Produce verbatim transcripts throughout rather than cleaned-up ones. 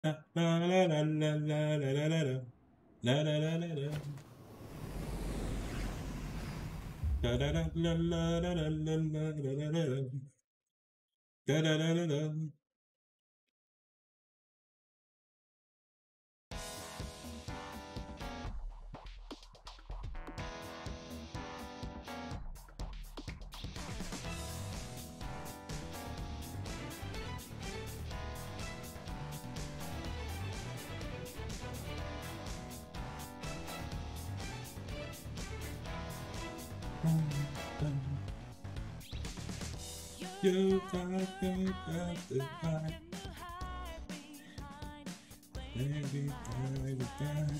La la la la la la la la la la. La la la la la. La la la la la la la la la la la la. La la la la la. You got me got the fight. Baby, baby, baby.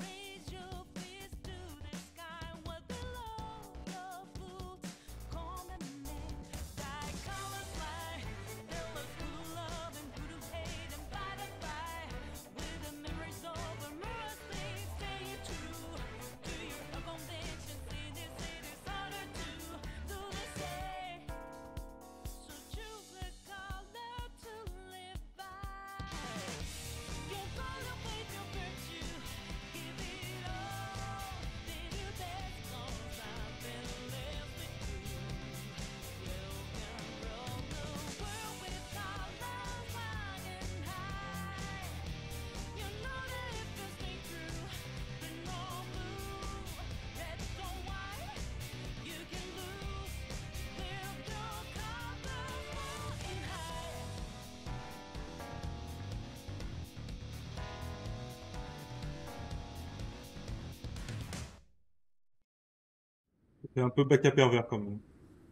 C'est un peu bac à pervers quand même.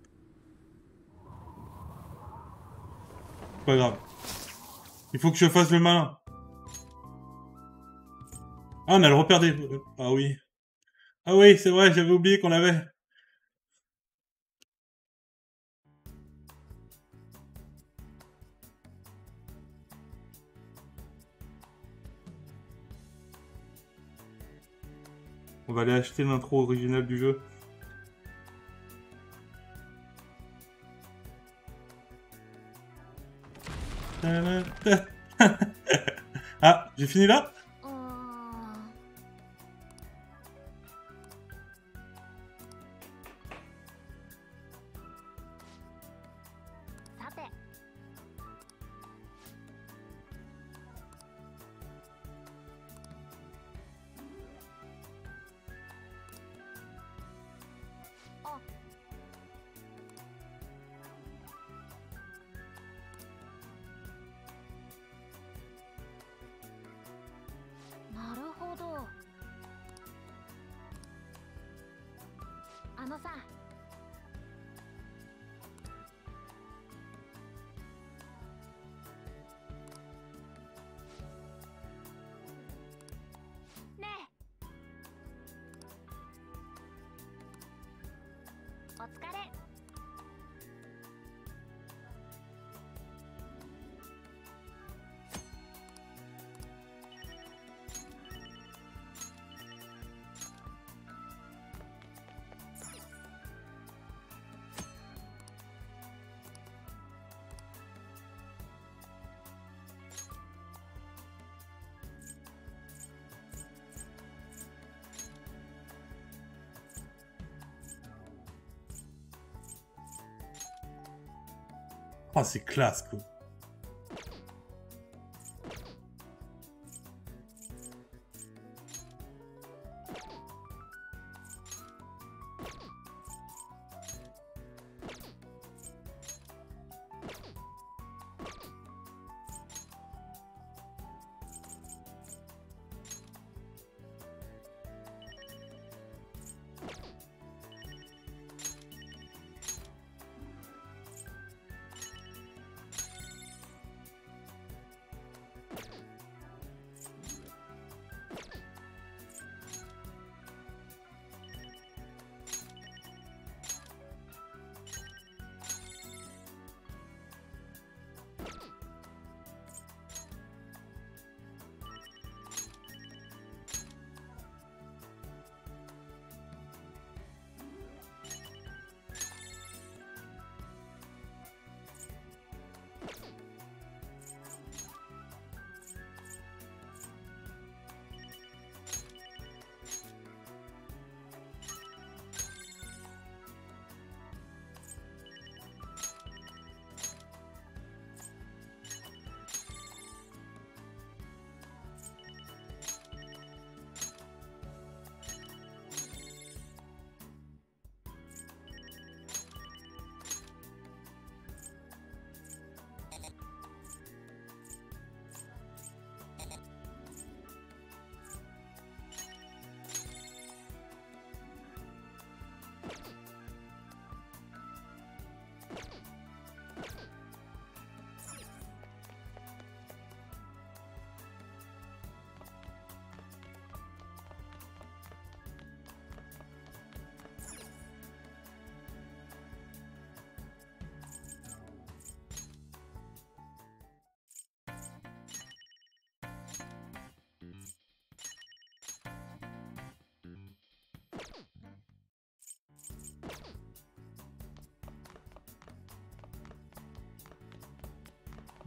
Pas grave. Il faut que je fasse le malin. Ah, on a le repère des... Ah oui. Ah oui, c'est vrai, j'avais oublié qu'on l'avait. On va aller acheter l'intro originale du jeu. Ah, j'ai fini là? Ah, c'est classe, quoi.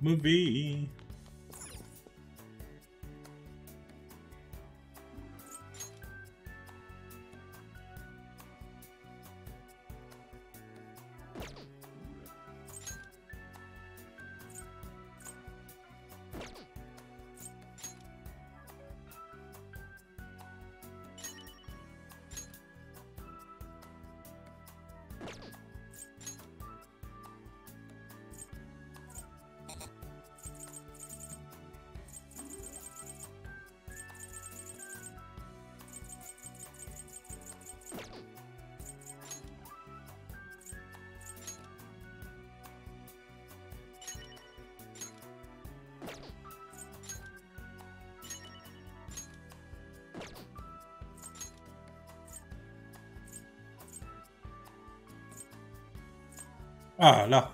movie. Ah, là.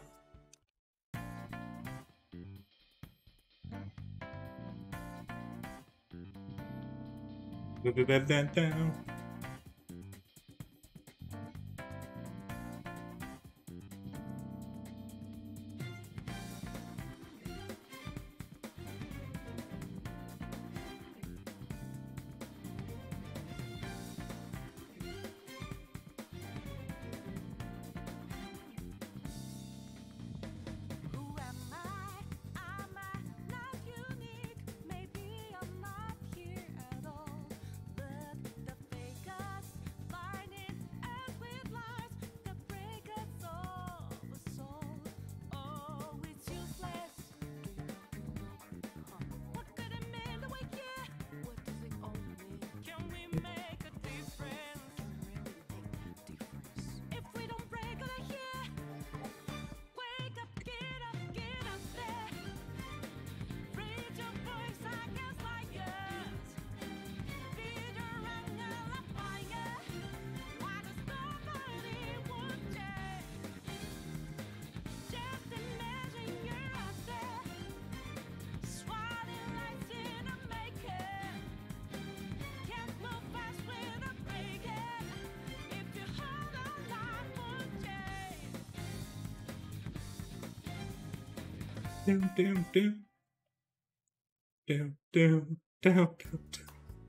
Down, down, down. Down, down, down, down, down.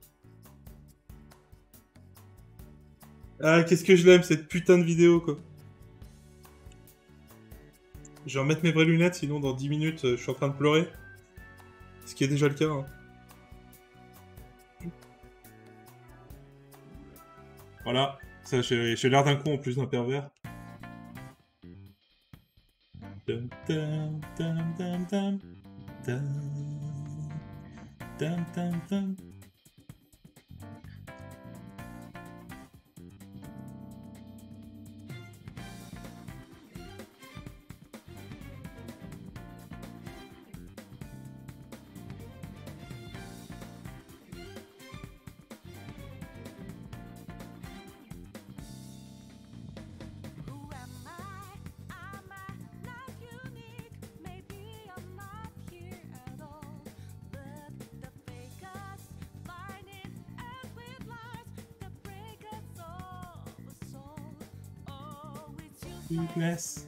Ah, qu'est-ce que je l'aime, cette putain de vidéo, quoi. Je vais remettre mes vraies lunettes, sinon dans dix minutes, je suis en train de pleurer. Ce qui est déjà le cas, hein. Voilà, ça, j'ai l'air d'un con en plus d'un pervers. Dum, dum, dum, dum, dum, dum, dum, dum, dum. Bless.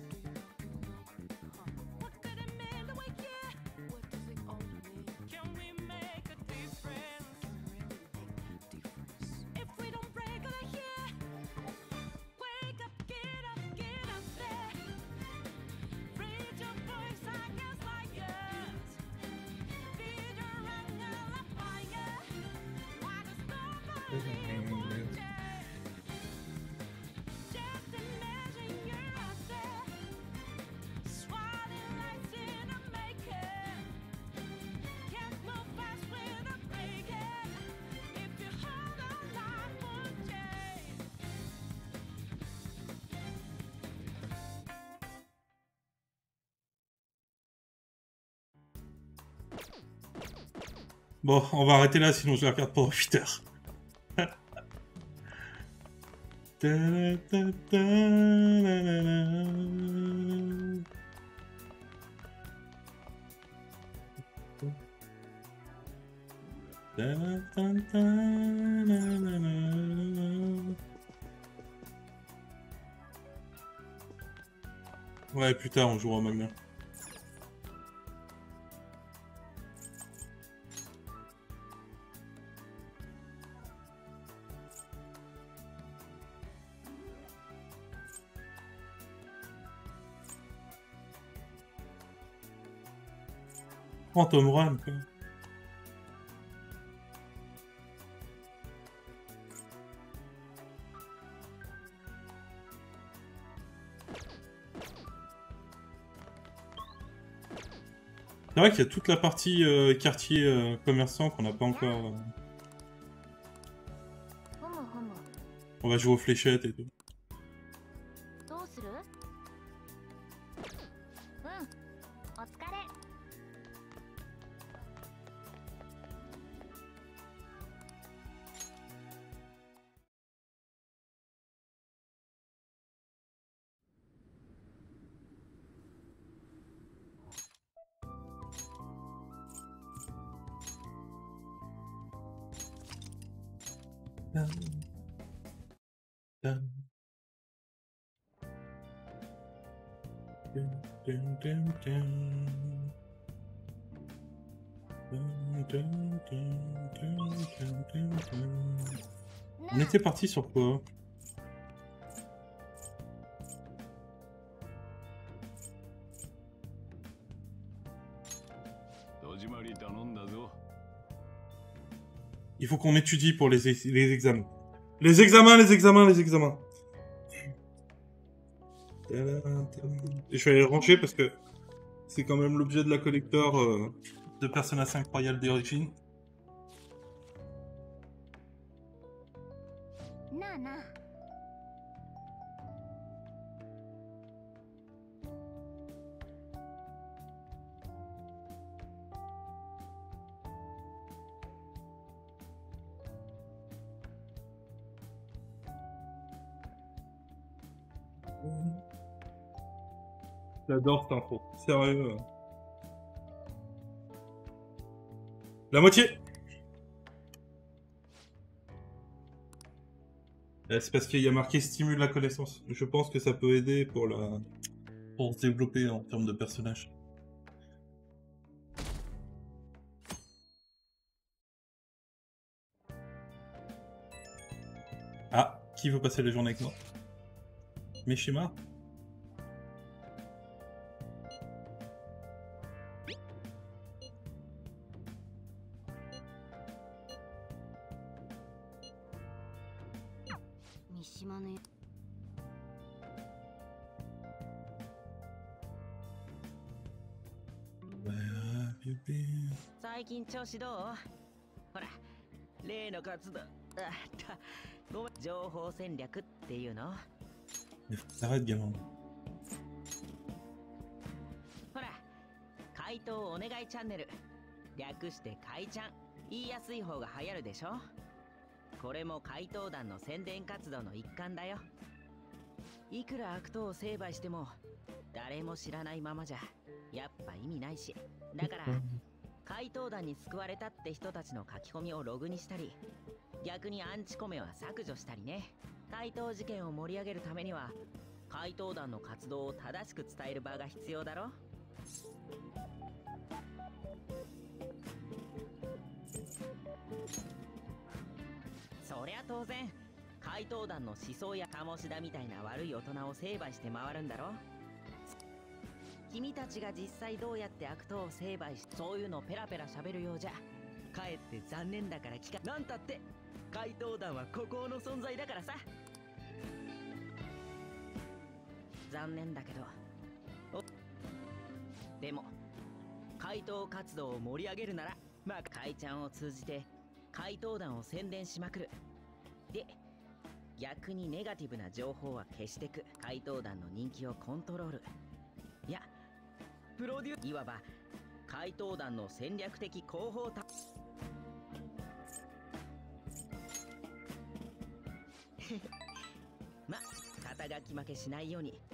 Bon, on va arrêter là, sinon je la regarde pendant huit heures. Ouais, plus tard, on jouera au Magna. Phantom Run, quoi. C'est vrai qu'il y a toute la partie euh, quartier euh, commerçant qu'on n'a pas encore... Euh... On va jouer aux fléchettes et tout. Dun, dun. Dun, dun, dun, dun. Dun, dun, dun, dun, dun, dun, dun. On était parti sur quoi? Il faut qu'on étudie pour les, ex les examens. Les examens, les examens, les examens. Et je vais les ranger parce que c'est quand même l'objet de la collector euh, de Persona cinq Royal d'origine. J'adore cette info. Sérieux. La moitié. C'est parce qu'il y a marqué stimule la connaissance. Je pense que ça peut aider pour la pour se développer en termes de personnages. Ah, qui veut passer la journée avec moi? Mishima? Where have you been? 最近調子どう？ほら、例の活動、あったごめん、情報戦略っていうの？ Arrête, gamin. ほら、回答お願いチャンネル。略して回ちゃん。言いやすい方が流行るでしょ？これも怪盗団の宣伝活動の一環だよ。いくら悪党を成敗しても、誰も知らないままじゃ、やっぱ意味ないし。だから、怪盗団に救われたって人たちの書き込みをログにしたり、逆にアンチコメは削除したりね。怪盗事件を盛り上げるためには、怪盗団の活動を正しく伝える場が必要だろ。そりゃ当然、怪盗団の思想や鴨志田みたいな悪い大人を成敗して回るんだろ。君たちが実際どうやって悪党を成敗し、そういうのペラペラ喋るようじゃかえって残念だから聞かなんたって怪盗団は孤高の存在だからさ。残念だけど、でも怪盗活動を盛り上げるなら、まあ怪ちゃんを通じて怪盗団を宣伝しまくる。で、逆にネガティブな情報は消してく。怪盗団の人気をコントロール。いや、プロデューいわば怪盗団の戦略的広報たま、肩書き負けしないように。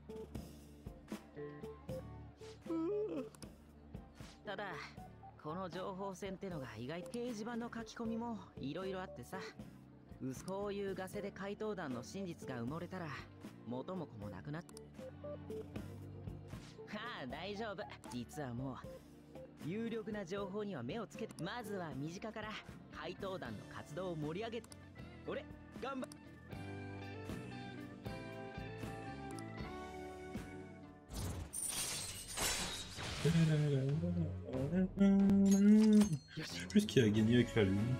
ただこの情報戦ってのが意外と掲示板の書き込みもいろいろあってさ、こういうガセで怪盗団の真実が埋もれたら元も子もなくなっはあ、大丈夫。実はもう有力な情報には目をつけて、まずは身近から怪盗団の活動を盛り上げて、俺頑張っ Je sais plus ce qui a gagné avec la lune.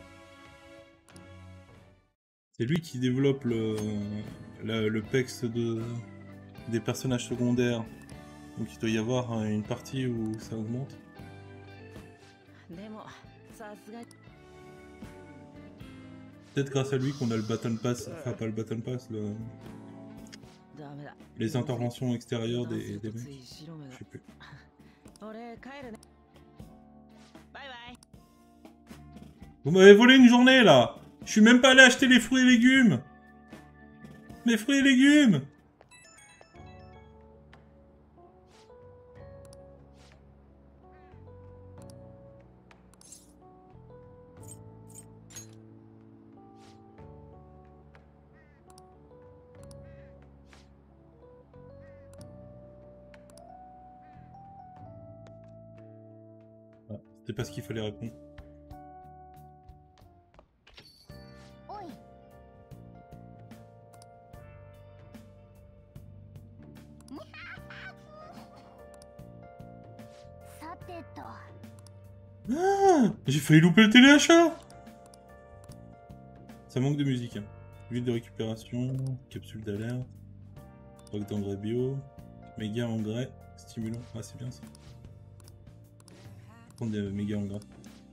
C'est lui qui développe le, la, le pex de, des personnages secondaires. Donc il doit y avoir une partie où ça augmente. Peut-être grâce à lui qu'on a le Battle Pass, enfin pas le Battle Pass, le... les interventions extérieures des, des mecs. Je sais plus. Vous m'avez volé une journée là. Je suis même pas allé acheter les fruits et légumes. Mes fruits et légumes. Ah, c'était pas ce qu'il fallait répondre. Ah, j'ai failli louper le téléachat. Ça manque de musique. Hein. Huile de récupération, capsule d'alerte, roc d'engrais bio, méga engrais, stimulant. Ah, c'est bien ça. Prendre des méga engrais.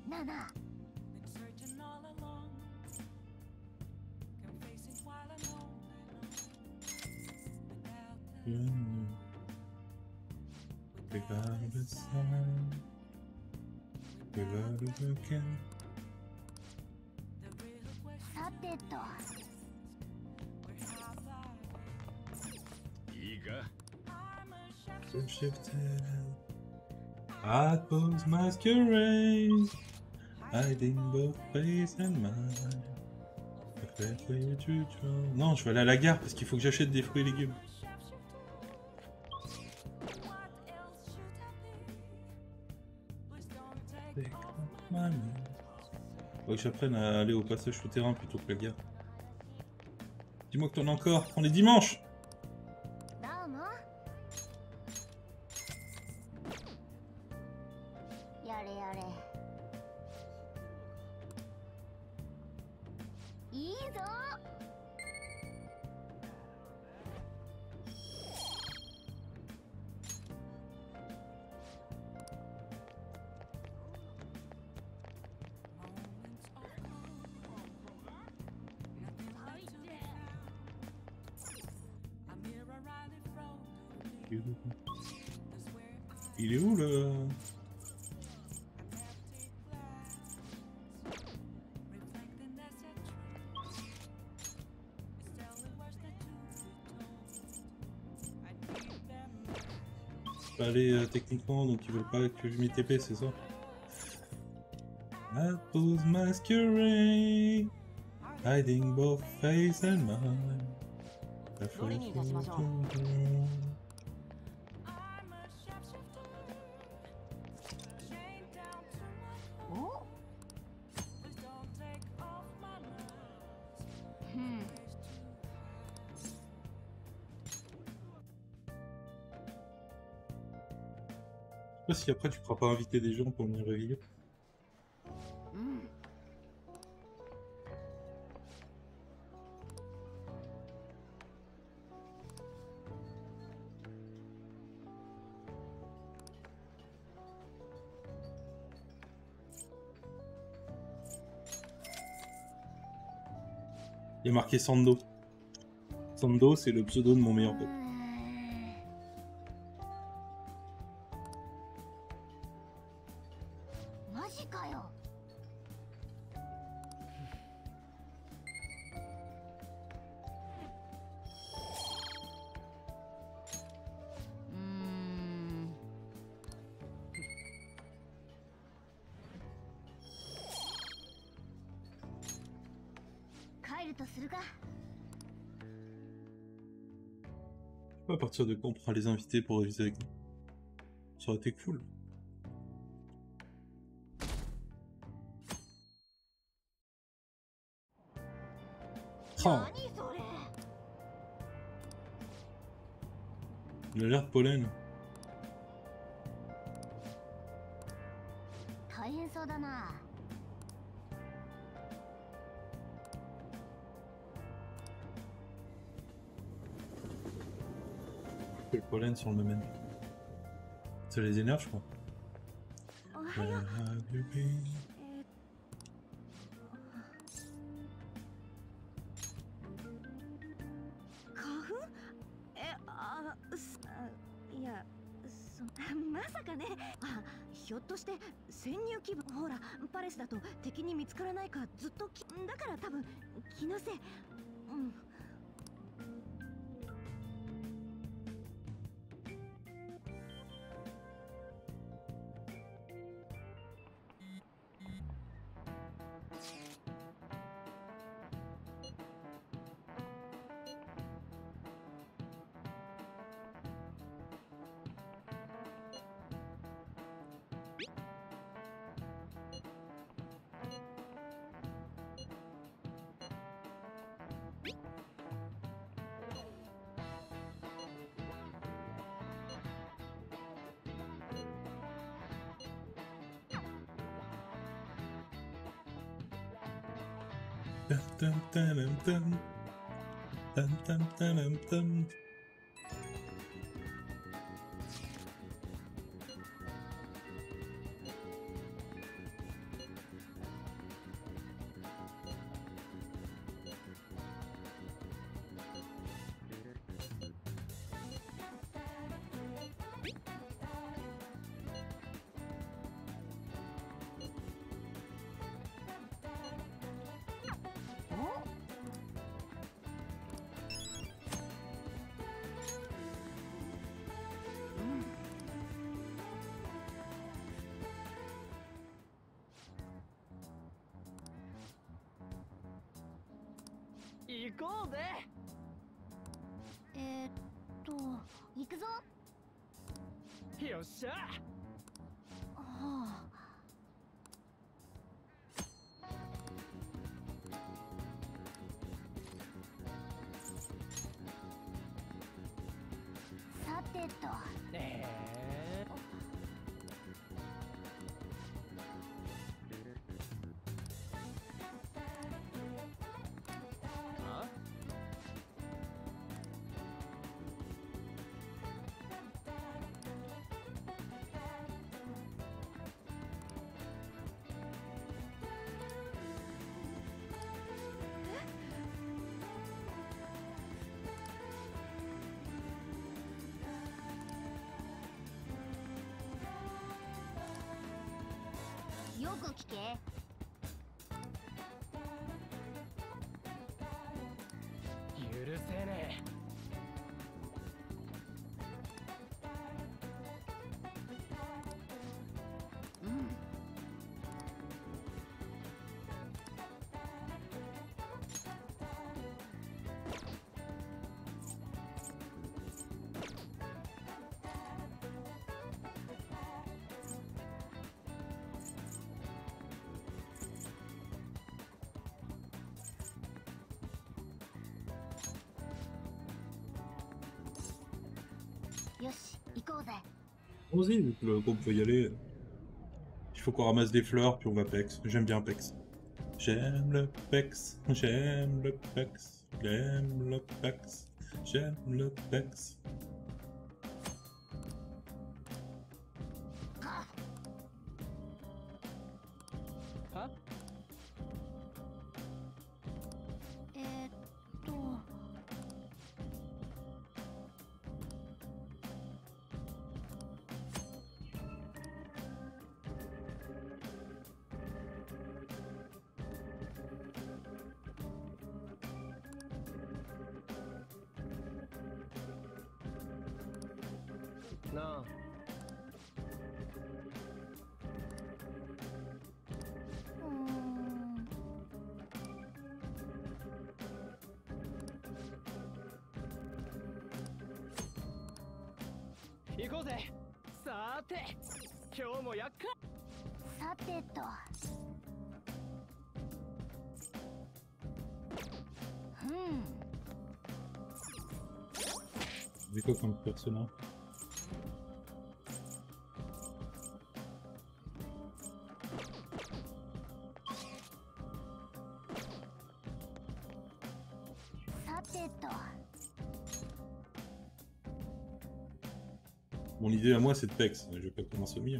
Apples masquerade, hiding both face and mind. Non, je vais aller à la gare parce qu'il faut que j'achète des fruits et légumes. Faut que j'apprenne à aller au passage souterrain plutôt que la gare. Dis-moi que t'en as encore, prends les dimanches. Il est où le... Je peux aller euh, techniquement, donc ils veulent pas que je m'y T P, c'est ça? Apples masquerade, hiding both face and mind. Je sais pas si après tu pourras pas inviter des gens pour venir réveiller. Il y a marqué Sando. Sando, c'est le pseudo de mon meilleur pote. À partir de quand on pourra les inviter pour réviser avec nous? Ça aurait été cool. Oh. Il a l'air de pollen. だな。 Le pollen sur le moment. Ça les énerve, je crois. おはよう。 Where have you been? えー花粉？え、あ、すあいや、そまさかね。あ、ひょっとして潜入気分。ほら、パレスだと敵に見つからないかずっときだから多分気のせい。うん。 Dun, dun, dun, dun, dun. Dun, dun, dun, dun, dun. 行こうぜ。 えーっと、行くぞ。 よっしゃ。 はあ。さてと。 ええよく聞け。 許せねうん。よし、行こうぜ。 Allons-y, vu que le groupe veut y aller. Il faut qu'on ramasse des fleurs, puis on va Pex. J'aime bien Pex. J'aime le Pex, j'aime le Pex, j'aime le Pex, j'aime le Pex. は。 えーっと。 なあ。 うーん。 行こうぜ。さーて、今日もやっか。 さてと。ふん。 C'est quoi comme personnage? Mon idée à moi, c'est de Pex. Je vais pas commencer au milieu.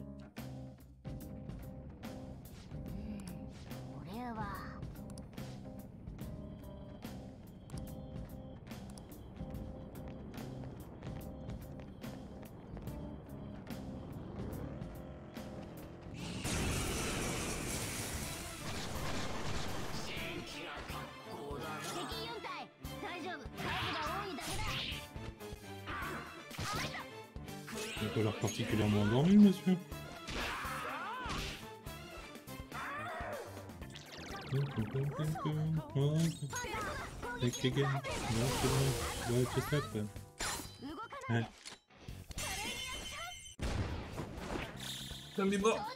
Il n'a pas l'air particulièrement endormi, monsieur. Comme des bras.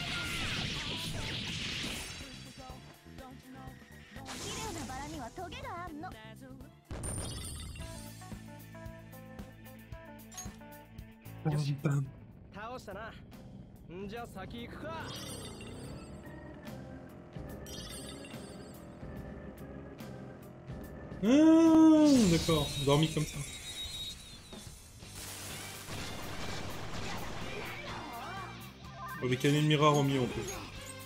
Bam. 倒したな。んじゃ先行くか。 Ah, d'accord, dormi comme ça. Avec un ennemi rare au milieu en plus.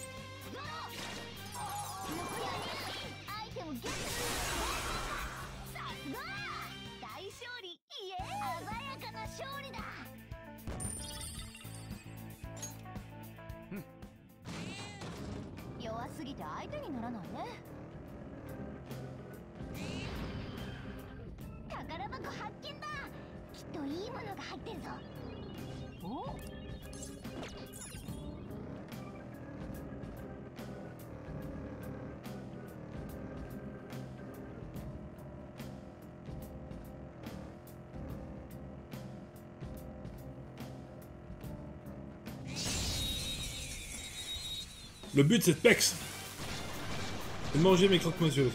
Le but c'est de Pex. Et de manger mes croque-monsieur.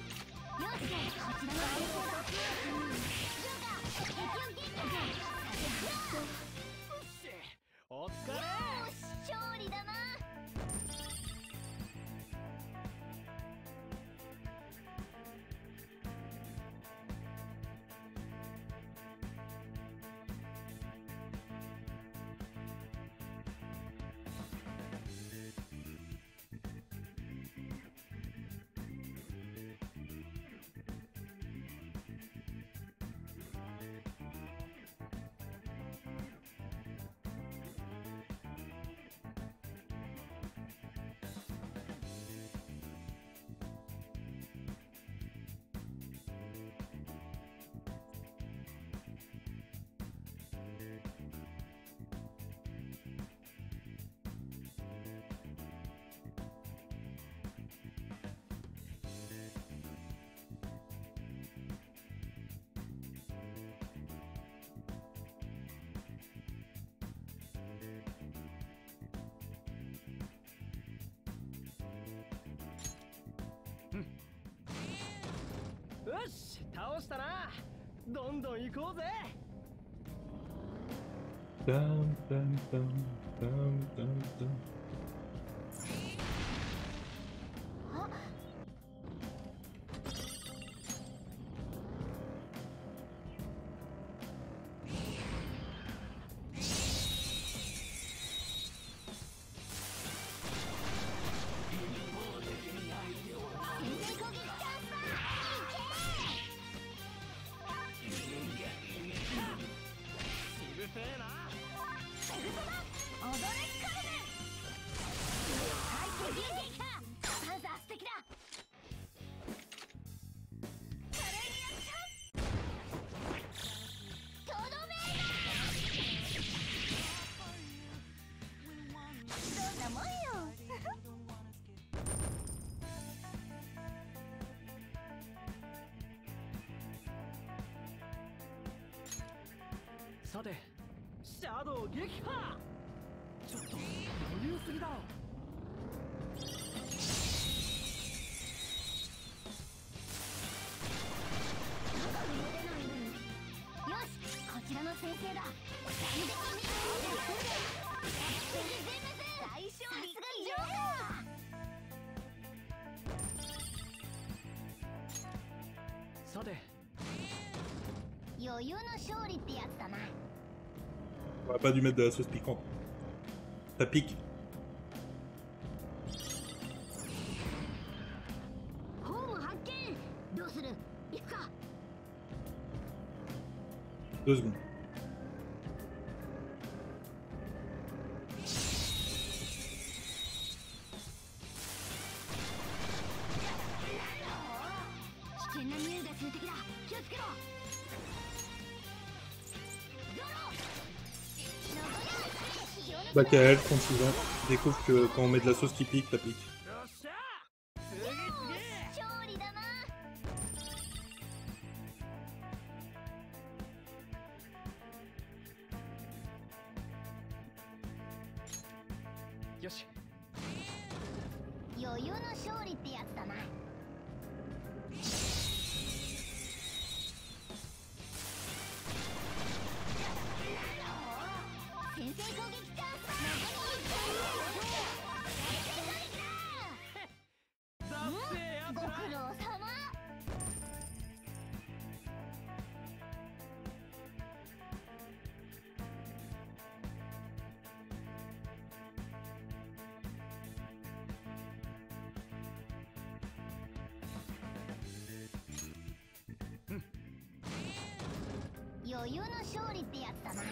Dum, dum, dum, dum, dum, dum. さて、シャドウ撃破。ちょっと余裕すぎだろ。よし、こちらの先生だ。大勝利。さて、 On aurait pas dû mettre de la sauce piquante. Ça pique. Deux secondes. Bah Kael, trente-six ans, découvre que quand on met de la sauce qui pique, ça pique. 余裕の勝利ってやつだな。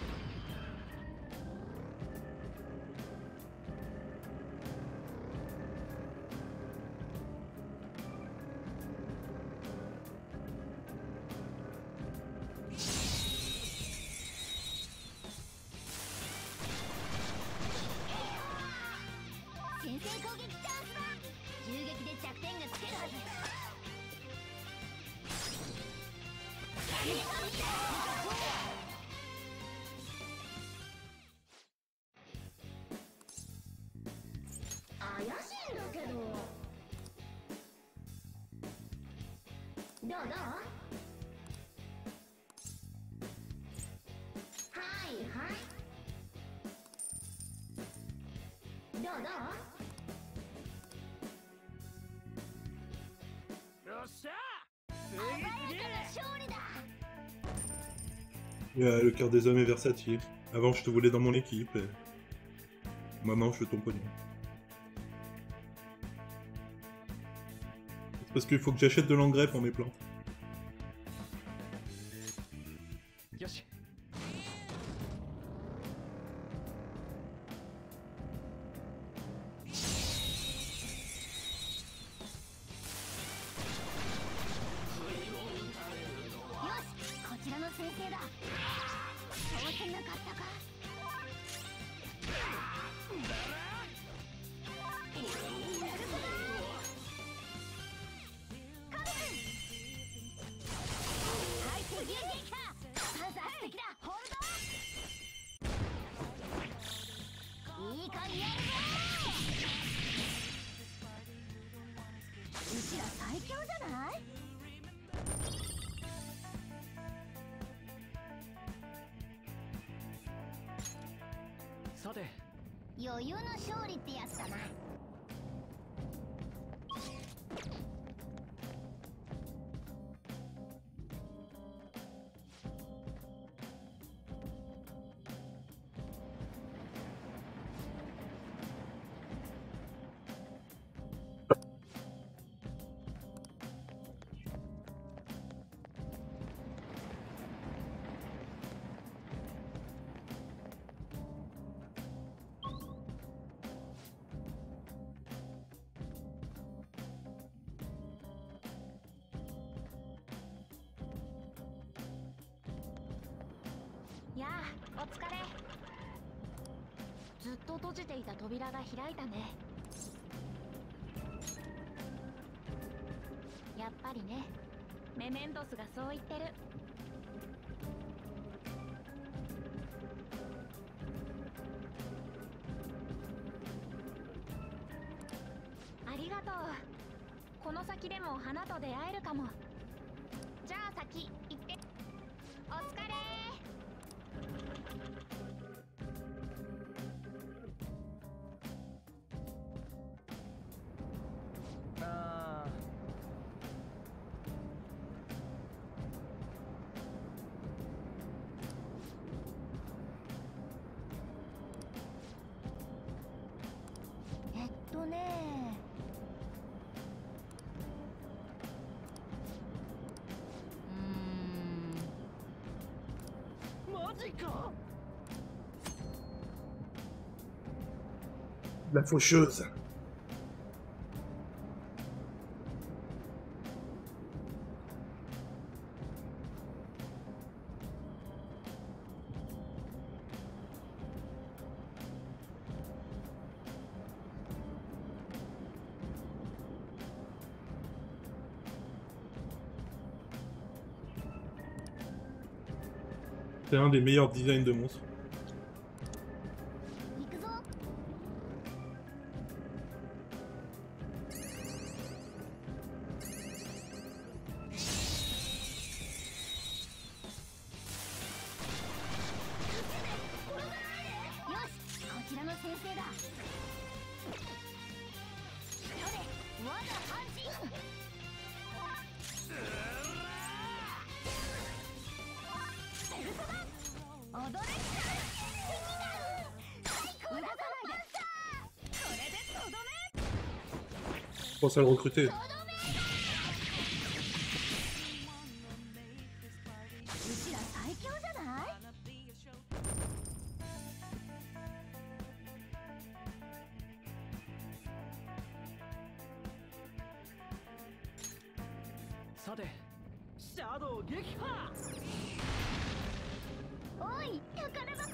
先制攻撃チャンスだ。銃撃で弱点がつけるはず。怪しいんだけど。どうどう？はいはい。どうどう？ よっしゃ！ Yeah, le cœur des hommes est versatile. Avant, je te voulais dans mon équipe. Et... maintenant, je veux ton pognon. C'est parce qu'il faut que j'achète de l'engrais pour mes plantes. さて、 余裕の勝利ってやつだな。 やあ、お疲れ。ずっと閉じていた扉が開いたね。やっぱりね、メメントスがそう言ってる。ありがとう。この先でも花と出会えるかも。じゃあ先行って。お疲れ。 ジか。 La faucheuse. C'est un des meilleurs designs de monstres. 行くぞ。よし、こちらの先生だ。それ、我がパンチ。踊れ。動かないで。これでとどめ。 Je pense à le recruter. うちら最強じゃない？ さてシャドウ撃破。 おい、宝箱。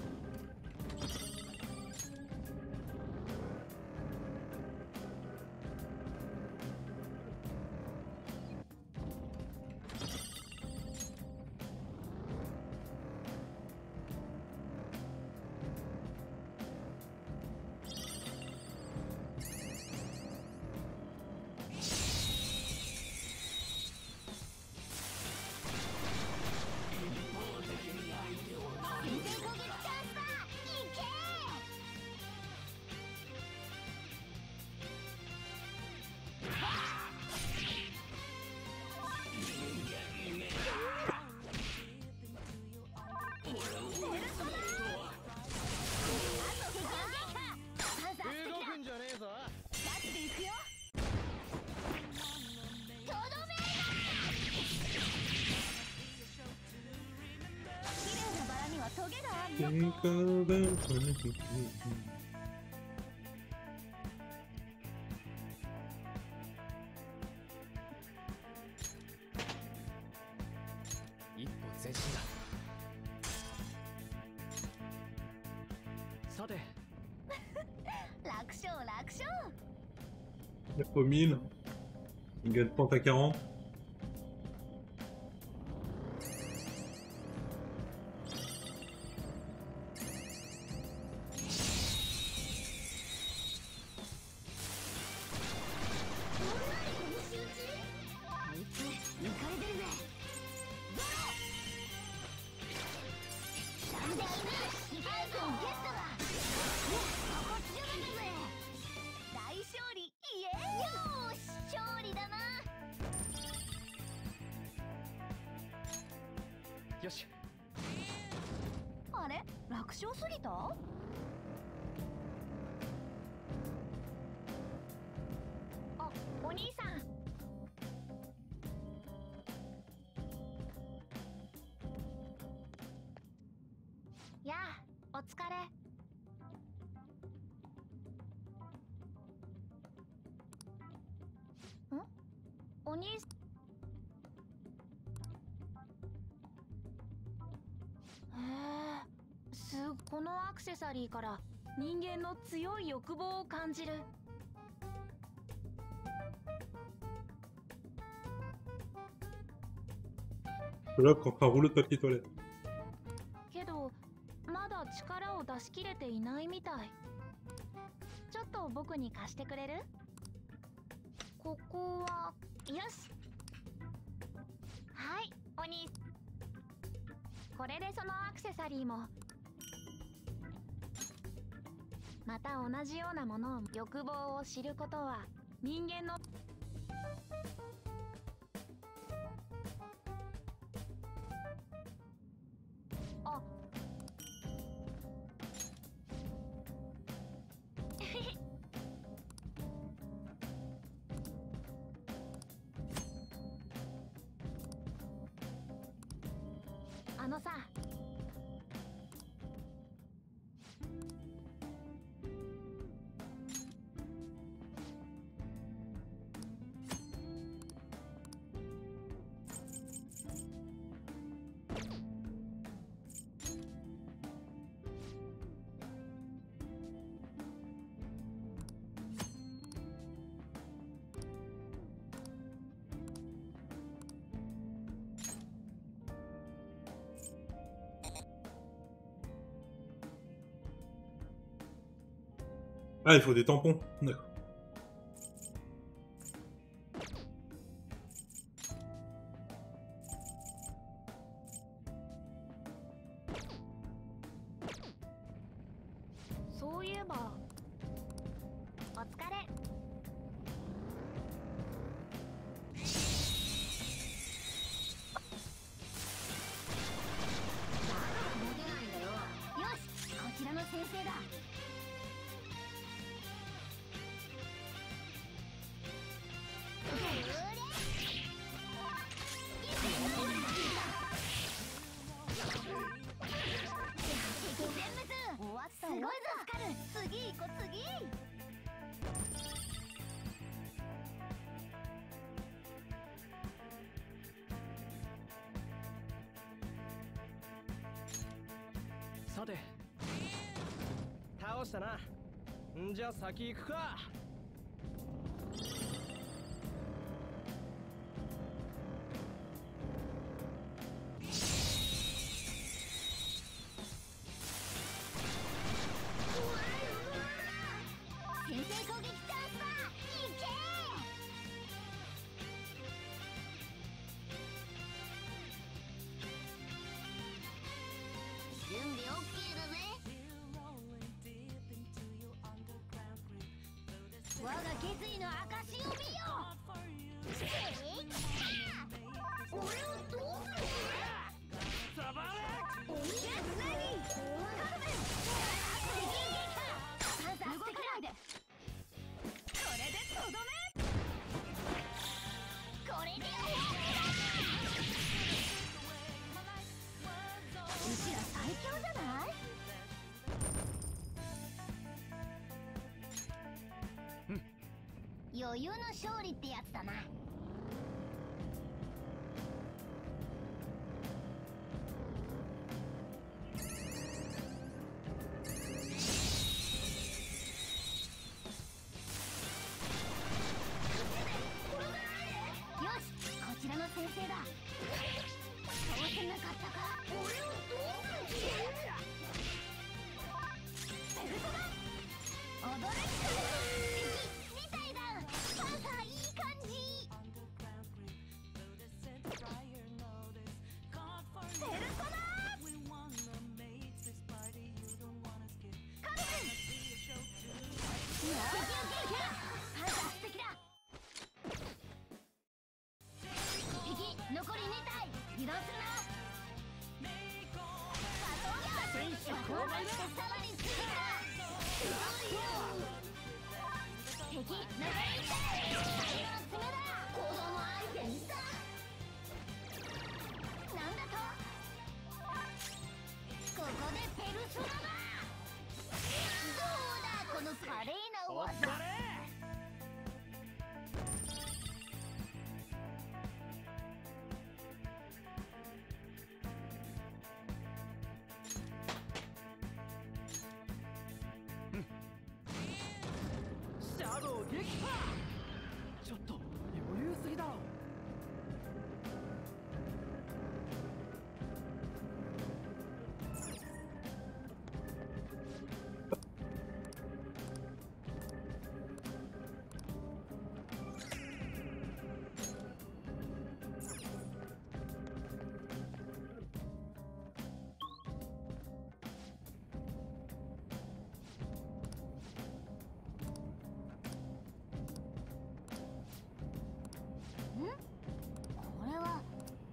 Think about something. 一歩前進だ。さて楽勝楽勝。 Il faut mille. Il gagne trente à quarante. よし。 あれ、楽勝すぎた？ あ、お兄さん。やあ、お疲れ。ん？お兄さん。へえ、すこのアクセサリーから人間の強い欲望を感じる。 Là, quand un rouleau de papier toilette. けどまだ力を出し切れていないみたい。ちょっと僕に貸してくれる？ここはよし。はい、お兄。これでそのアクセサリーもまた同じようなものを欲望を知ることは人間のああのさ、 Ah, il faut des tampons. D'accord. さて倒したな。んじゃ先行くか。 先制攻撃チャンスだ。いけ。準備 OK だぜ。我が決意の証を見よ。せい俺をどうする。 ザバレおみやつなぎ。カルベン。パンサー動かないで。これでとどめ。これでうちら最強じゃない？余裕の勝利ってやつだな。よし、こちらの先生だ。倒せなかったか。俺をどうする気？ペルソナ踊れっか。敵みたいだ。パンサーいい感じ。ペルソナカルベン。敵を撃破。パンサー素敵だ。敵残りに体。油断するな。 選手交代だ。 さらに次だ。敵残りに体。最後の爪だ。子供相手にさ。なんだと。ここでペルソナだ。どうだこの華麗なおっ技。 ぱれ。シャドウ撃破。ちょっと余裕すぎだろ。 これは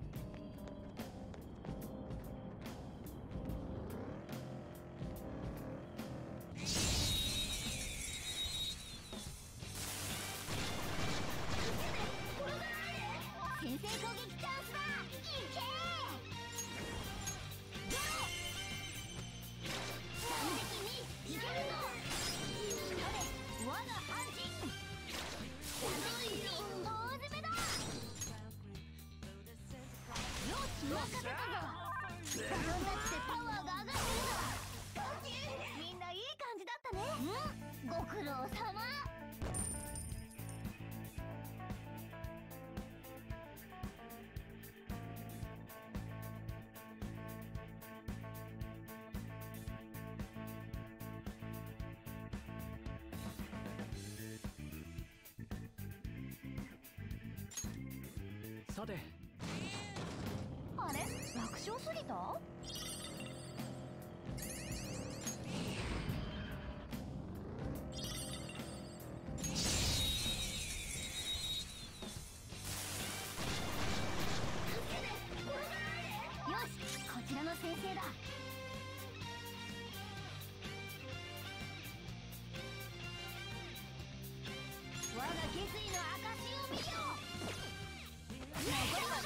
先制攻撃チャンスだ。いけ。ゼロ。何で君いけるぞ。それ我が半身。大攻めだ。よし任せたぞ。自分たちでパワーが上がってるぞ。みんないい感じだったね。うん、ご苦労様。 さて、 あれ楽勝すぎた？よし、こちらの先生だ。我が決意の証を見よ。残りは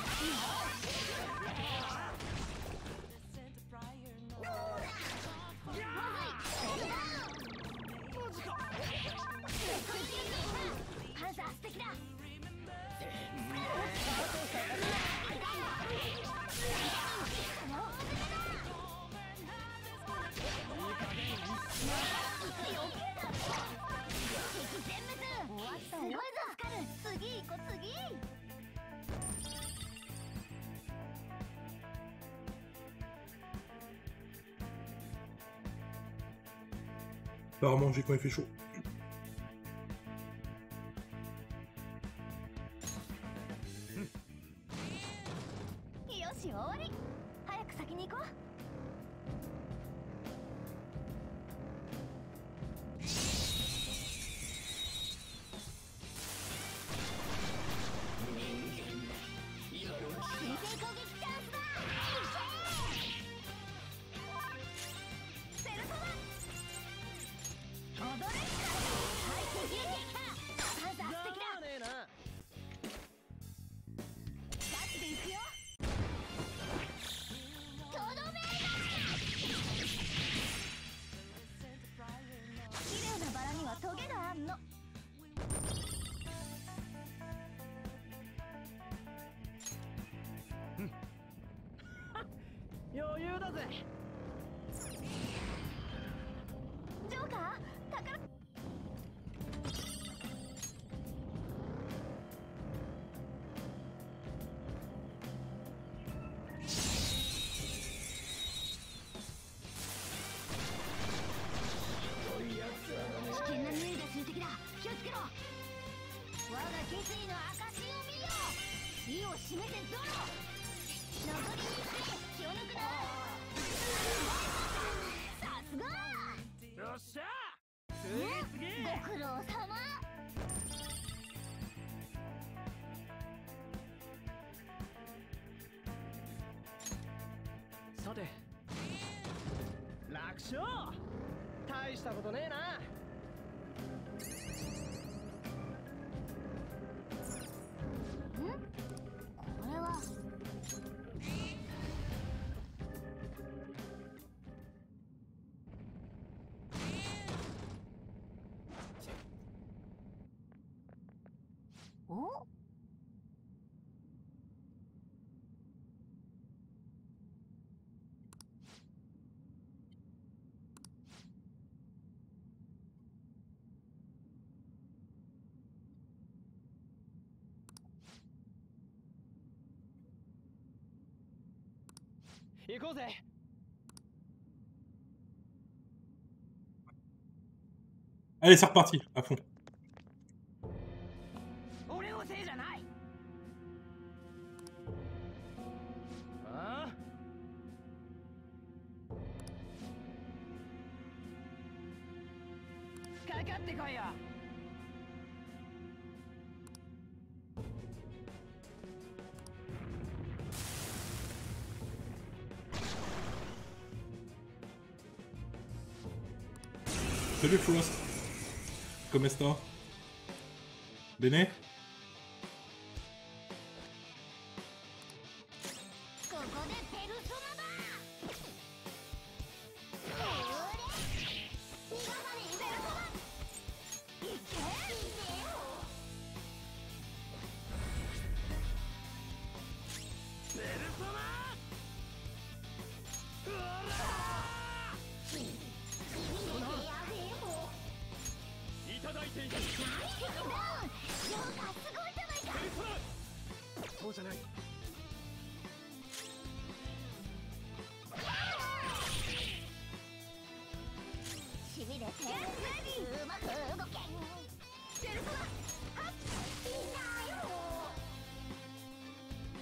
パンサー素敵だ。次行こう次。 Pas à manger quand il fait chaud. よし終わり。早く先に行こう。 余裕だぜ。 ジョーカー、宝。危険な匂いがする敵だ。気をつけろ。我が決意の証を見よ。意を示せゾロ。残りに気を抜くな。さすが。 よっしゃ。次次。 ご苦労様。 さて、楽勝。大したことねえな。 ん？これは。お？ 行こうぜ。 Allez, c'est reparti, à fond. 俺のせいじゃない。ああ、かかってこいよ。 Salut Frost. Come sta? Bene? ここでペルソナだ。逃がさねえペルソナ。いけ。 ペルソナ。うわら。いただいている。 ジョーカーすごいじゃないか。 そうじゃない。 しびれてうまく動け。ペルソナ。はっ。いないよ。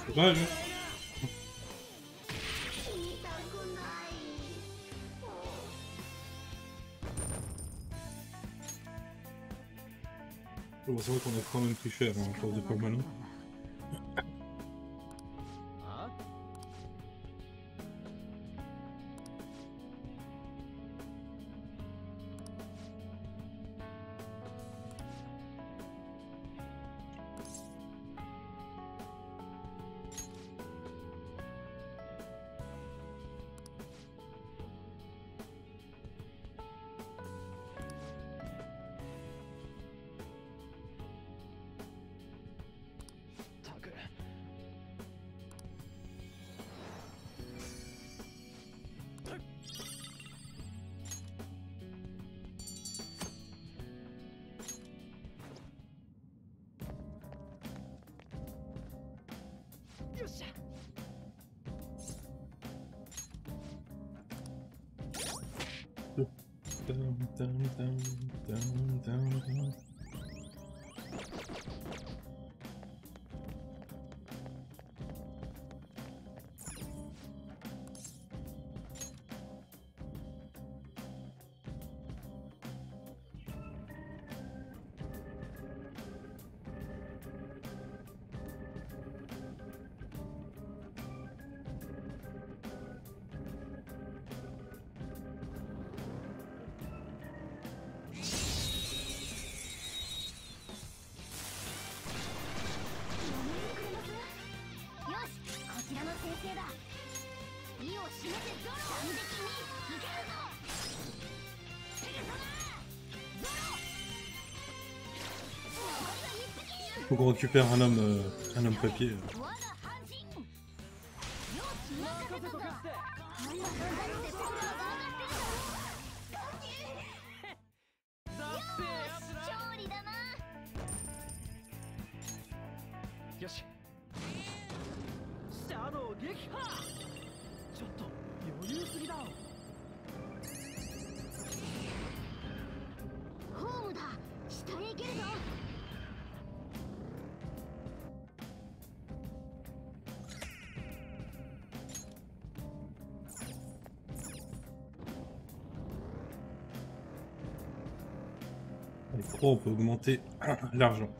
Courage. Bon, c'est vrai qu'on a quand même pris cher hein, à force de permanent. Down, down, down, down, down, down. Faut qu'on récupère un homme, euh, un homme papier. Les croix, on peut augmenter l'argent.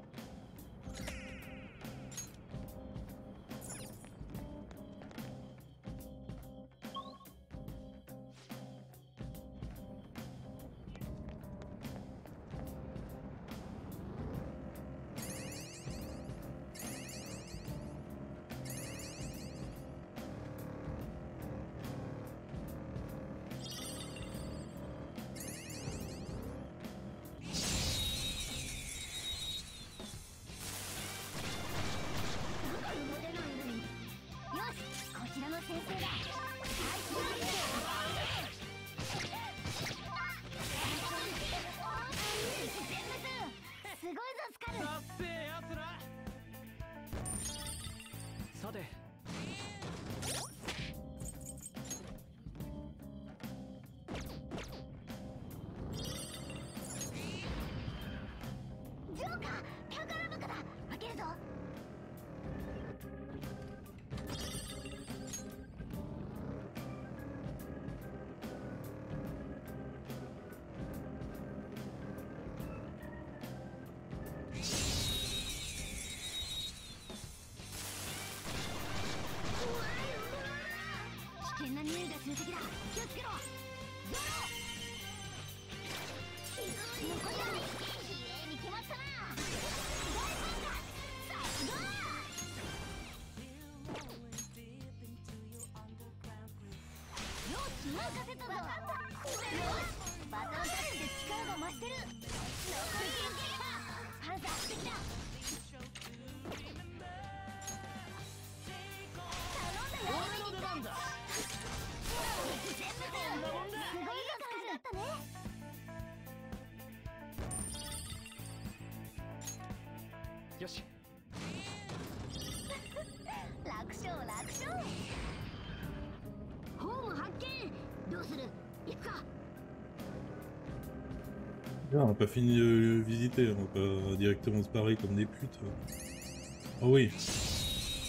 Là, on n'a pas fini de le visiter, on va pas directement se barrer comme des putes. Oh oui.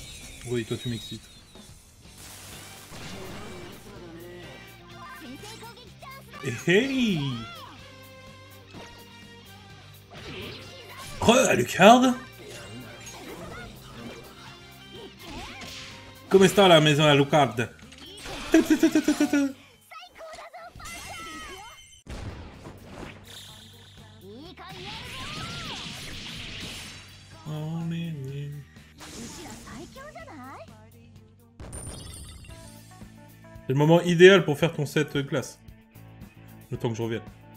Oui, toi tu m'excites. Eh hey! Re, Alucard! Come sta la maison Alucard? C'est le moment idéal pour faire ton set glace. Le temps que je revienne.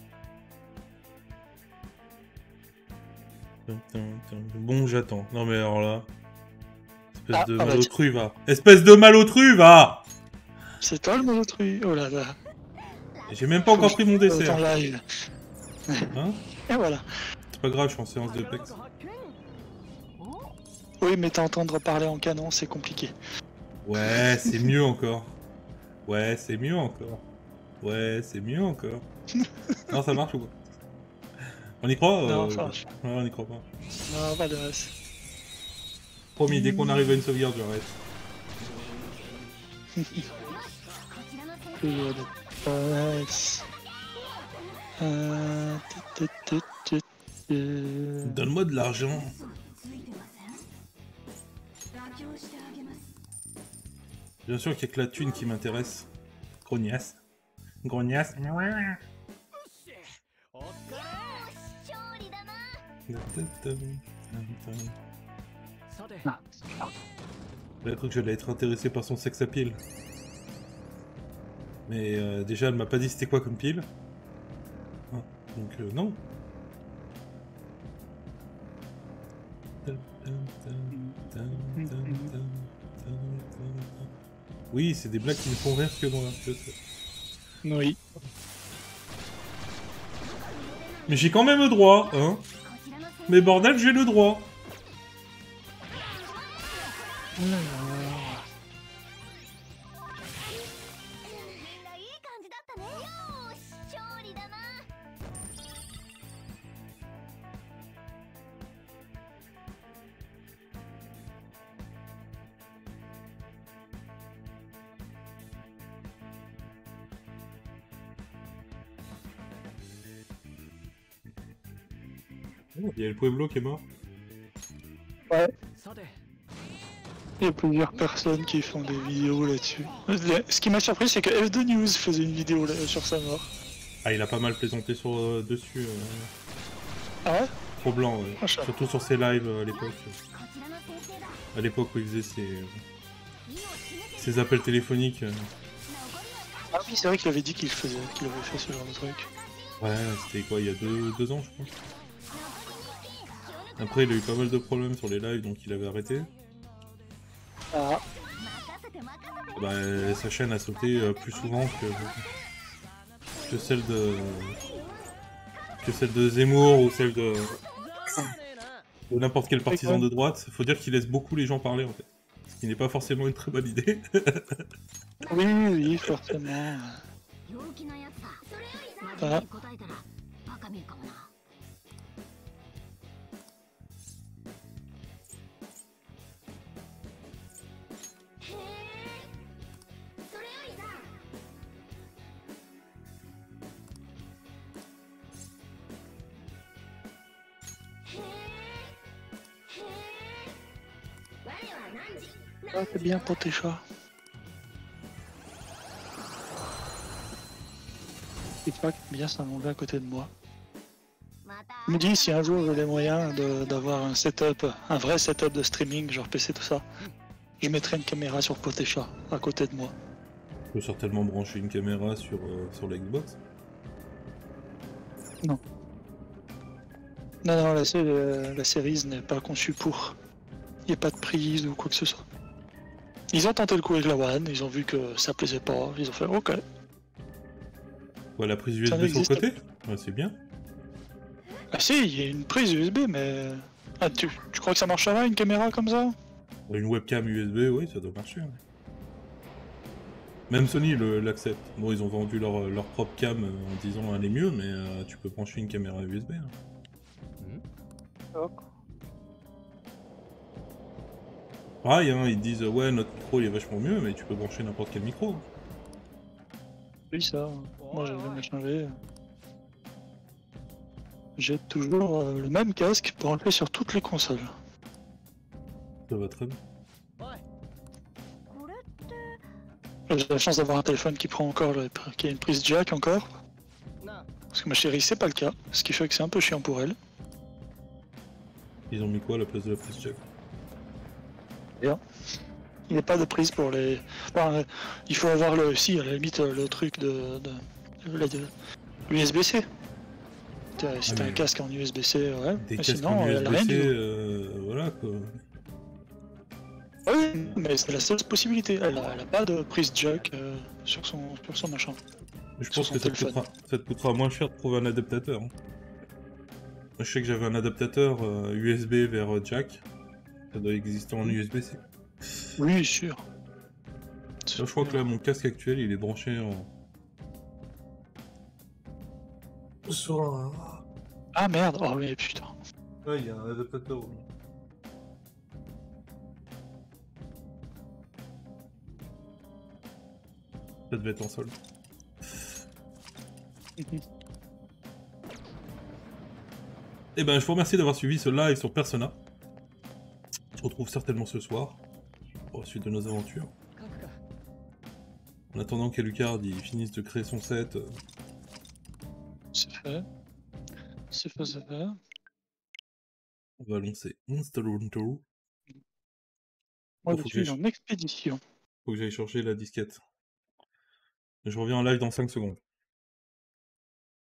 Bon, j'attends. Non mais alors là... Espèce Ah, de ah bah malotru, va. Espèce de malotru, va. C'est toi le malotru. Oh là là. J'ai même pas encore pris mon dessert. En live. Hein? Et voilà. C'est pas grave, je suis en séance de pex. Oui, mais t'entendre parler en canon, c'est compliqué. Ouais, c'est mieux encore. Ouais, c'est mieux encore. Ouais, c'est mieux encore. Non, ça marche ou quoi? On y croit? Non, euh... ça marche. Ouais, on y croit pas. Non, pas de reste. Promis, dès qu'on arrive à une sauvegarde, j'arrête. Plus de presse. Euh... tu, tu, tu, tu. Donne-moi de l'argent. Bien sûr qu'il y a que la thune qui m'intéresse. Grognasse. Grognasse. Ah. J'ai cru que j'allais être intéressé par son sex appeal. Mais euh, déjà, elle m'a pas dit c'était quoi comme pile. Ah, donc euh, non. Oui, c'est des blagues qui me font rire que moi. Je sais. Oui. Mais j'ai quand même le droit, hein. Mais bordel, j'ai le droit. Il y a le Pueblo qui est mort. Ouais. Il y a plusieurs personnes qui font des vidéos là-dessus. Ce qui m'a surpris, c'est que F deux News faisait une vidéo là, sur sa mort. Ah, il a pas mal plaisanté sur, euh, dessus. Euh... Ah ouais? Trop blanc, ouais. Ah, Surtout sur ses lives euh, à l'époque. À l'époque où il faisait ses, euh, ses appels téléphoniques. Euh... Ah oui, c'est vrai qu'il avait dit qu'il faisait, qu'il avait fait ce genre de truc. Ouais, c'était quoi, il y a deux, deux ans, je crois. Après, il a eu pas mal de problèmes sur les lives, donc il avait arrêté. Ah. Bah, sa chaîne a sauté euh, plus souvent que, que celle de que celle de Zemmour ou celle de, de n'importe quel partisan de droite. Faut dire qu'il laisse beaucoup les gens parler en fait, ce qui n'est pas forcément une très bonne idée. Oui, oui, forcément. Ah. Ah, c'est bien pour tes chats. C'est pas bien s'allonger à côté de moi. Je me dis si un jour j'ai les moyens d'avoir un setup, un vrai setup de streaming, genre P C tout ça, je mettrai une caméra sur Potéchat à côté de moi. Tu peux certainement brancher une caméra sur, euh, sur la Xbox. Non. Non, non, la, la, la série n'est pas conçue pour. Il n'y a pas de prise ou quoi que ce soit. Ils ont tenté le coup avec la One, ils ont vu que ça plaisait pas, ils ont fait ok. Ouais, la prise U S B sur le côté? Ouais, c'est bien. Ah si, il y a une prise U S B, mais... Ah, tu, tu crois que ça marchera une caméra comme ça? Une webcam U S B, oui, ça doit marcher. Ouais. Même Sony l'accepte. Bon, ils ont vendu leur, leur propre cam en disant elle est mieux, mais euh, tu peux brancher une caméra U S B. Hein. Oh. pareil, hein, ils disent ouais notre micro il est vachement mieux, mais tu peux brancher n'importe quel micro. Oui, ça, moi j'ai jamais changé. J'ai toujours euh, le même casque branché sur toutes les consoles. Ça va très bien. これって J'ai la chance d'avoir un téléphone qui prend encore, le- qui a une prise jack encore. Parce que ma chérie c'est pas le cas, ce qui fait que c'est un peu chiant pour elle. Ils ont mis quoi à la place de la prise jack? Bien. Il n'y a pas de prise pour les... Enfin, euh, il faut avoir le... Si, à la limite, euh, le truc de... de... de- de- l'U S B C. T'as- Si Ah, t'as mais- un casque en U S B C, ouais. Des Mais casques sinon, en elle a rien U S B C, du tout. euh, voilà quoi. Oui, mais c'est la seule possibilité. Elle a, elle a pas de prise jack euh, sur, son, sur son machin. Je Sur pense son que ça te, téléphone. coûtera, ça te coûtera moins cher de trouver un adaptateur. hein. Moi, je sais que j'avais un adaptateur euh, U S B vers euh, jack. Ça doit exister en U S B C. Oui, sûr. Là, je crois que là, mon casque actuel, il est branché en... Sur un... Ah merde, oh mais putain. Ouais, il y a un adaptateur. au- Ça devait être en solde. Eh ben, je vous remercie d'avoir suivi ce live sur Persona. On se retrouve certainement ce soir pour la suite de nos aventures. En attendant qu'Alucard il finisse de créer son set, euh, C'est fait. C'est fait, c'est fait. on va lancer Monster Hunter. Moi, Oh, je faut que suis j'aille en expédition. faut que j'aille chercher la disquette. Je reviens en live dans cinq secondes.